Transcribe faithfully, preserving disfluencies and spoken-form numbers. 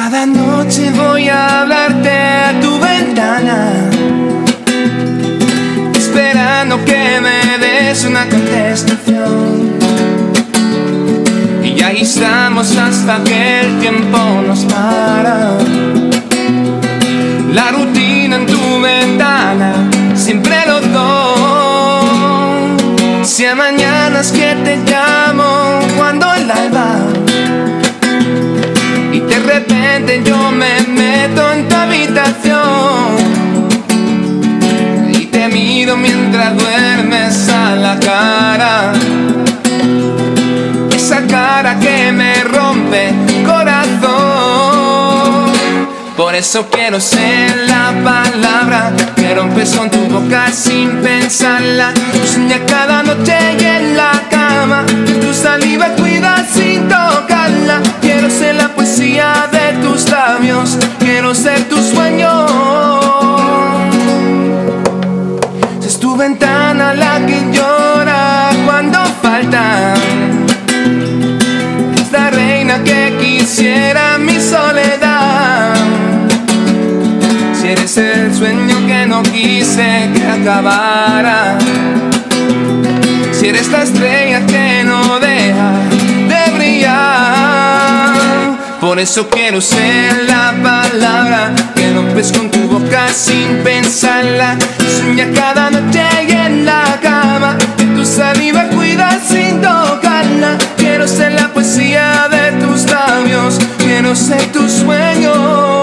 Cada noche voy a hablarte a tu ventana, esperando que me des una contestación. Y ahí estamos hasta que el tiempo nos para. La rutina en tu ventana, siempre los dos. Si a mañanas que te llamo cuando el alba, y de repente yo me meto en tu habitación y te miro mientras duermes a la cara, esa cara que me rompe corazón. Por eso quiero ser la palabra que rompes con tu boca sin pensarla. Sueña cada noche y en la cama que tu saliva cuida sin tocarla. Quiero ser la poesía de tus labios, quiero ser tu sueño. Si es tu ventana la que llora cuando falta, es la reina que quisiera mi soledad. Si eres el sueño que no quise que acabara, si eres la estrella que no deja de brillar. Por eso quiero ser la palabra que rompes con tu boca sin pensarla. Sueña cada noche y en la cama que tu saliva cuida sin tocarla. Quiero ser la poesía de tus labios, quiero ser tu sueño.